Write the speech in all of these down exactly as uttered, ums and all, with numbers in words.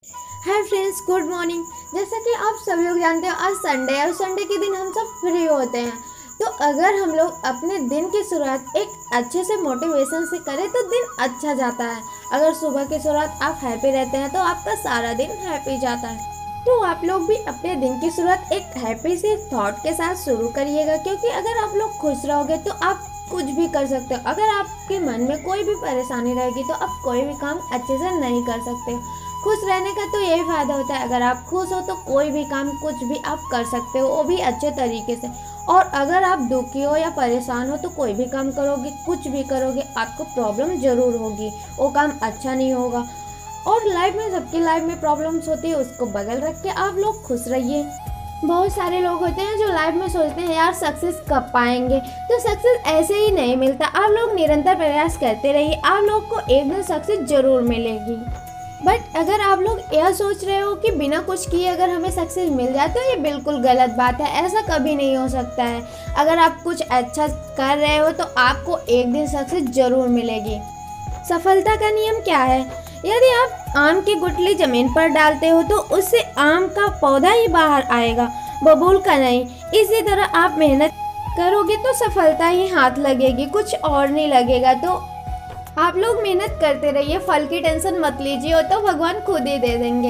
Hi friends, good morning. जैसा कि आप सभी लोग जानते हो आज संडे है और संडे के दिन हम सब फ्री होते हैं। तो अगर हम लोग अपने दिन की शुरुआत एक अच्छे से मोटिवेशन से करें तो दिन अच्छा जाता है। अगर सुबह की शुरुआत आप हैप्पी रहते हैं तो आपका सारा दिन हैप्पी जाता है। तो आप लोग भी अपने दिन की शुरुआत एक हैप्पी से थॉट के साथ शुरू करिएगा, क्योंकि अगर आप लोग खुश रहोगे तो आप कुछ भी कर सकते हो। अगर आपके मन में कोई भी परेशानी रहेगी तो आप कोई भी काम अच्छे से नहीं कर सकते। खुश रहने का तो यही फ़ायदा होता है, अगर आप खुश हो तो कोई भी काम कुछ भी आप कर सकते हो, वो भी अच्छे तरीके से। और अगर आप दुखी हो या परेशान हो तो कोई भी काम करोगे, कुछ भी करोगे, आपको प्रॉब्लम ज़रूर होगी, वो काम अच्छा नहीं होगा। और लाइफ में सबकी लाइफ में प्रॉब्लम्स होती है, उसको बगल रख के आप लोग खुश रहिए। बहुत सारे लोग होते हैं जो लाइफ में सोचते हैं यार सक्सेस कब पाएंगे, तो सक्सेस ऐसे ही नहीं मिलता। आप लोग निरंतर प्रयास करते रहिए, आप लोग को एक दिन सक्सेस ज़रूर मिलेगी। बट अगर आप लोग यह सोच रहे हो कि बिना कुछ किए अगर हमें सक्सेस मिल जाए तो ये बिल्कुल गलत बात है। ऐसा कभी नहीं हो सकता है। अगर आप कुछ अच्छा कर रहे हो तो आपको एक दिन सक्सेस ज़रूर मिलेगी। सफलता का नियम क्या है? यदि आप आम की गुठली ज़मीन पर डालते हो तो उससे आम का पौधा ही बाहर आएगा, बबूल का नहीं। इसी तरह आप मेहनत करोगे तो सफलता ही हाथ लगेगी, कुछ और नहीं लगेगा। तो आप लोग मेहनत करते रहिए, फल की टेंशन मत लीजिए, हो तो भगवान खुद ही दे देंगे।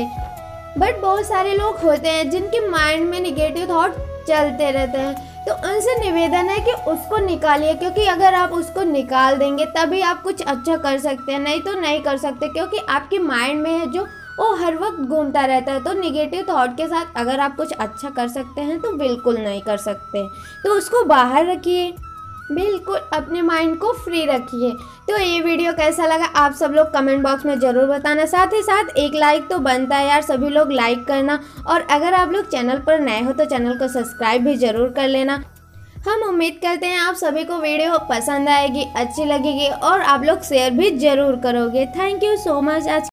बट बहुत सारे लोग होते हैं जिनके माइंड में निगेटिव थॉट चलते रहते हैं, तो उनसे निवेदन है कि उसको निकालिए, क्योंकि अगर आप उसको निकाल देंगे तभी आप कुछ अच्छा कर सकते हैं, नहीं तो नहीं कर सकते। क्योंकि आपके माइंड में है जो वो हर वक्त घूमता रहता है। तो निगेटिव थॉट के साथ अगर आप कुछ अच्छा कर सकते हैं तो बिल्कुल नहीं कर सकते, तो उसको बाहर रखिए, बिल्कुल अपने माइंड को फ्री रखिए। तो ये वीडियो कैसा लगा आप सब लोग कमेंट बॉक्स में ज़रूर बताना। साथ ही साथ एक लाइक तो बनता है यार, सभी लोग लाइक करना। और अगर आप लोग चैनल पर नए हो तो चैनल को सब्सक्राइब भी ज़रूर कर लेना। हम उम्मीद करते हैं आप सभी को वीडियो पसंद आएगी, अच्छी लगेगी और आप लोग शेयर भी ज़रूर करोगे। Thank you so much. आज